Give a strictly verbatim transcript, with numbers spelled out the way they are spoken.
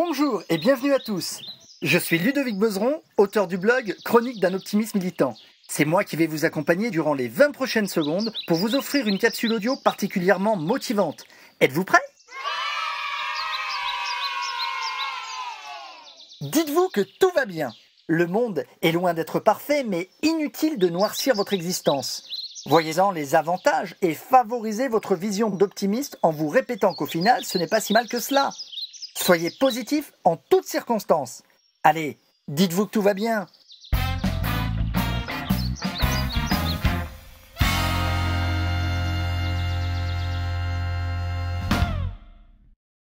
Bonjour et bienvenue à tous. Je suis Ludovic Bezeron, auteur du blog Chronique d'un optimiste militant. C'est moi qui vais vous accompagner durant les vingt prochaines secondes pour vous offrir une capsule audio particulièrement motivante. Êtes-vous prêts? Dites-vous que tout va bien. Le monde est loin d'être parfait, mais inutile de noircir votre existence. Voyez-en les avantages et favorisez votre vision d'optimiste en vous répétant qu'au final, ce n'est pas si mal que cela. Soyez positif en toutes circonstances. Allez, dites-vous que tout va bien.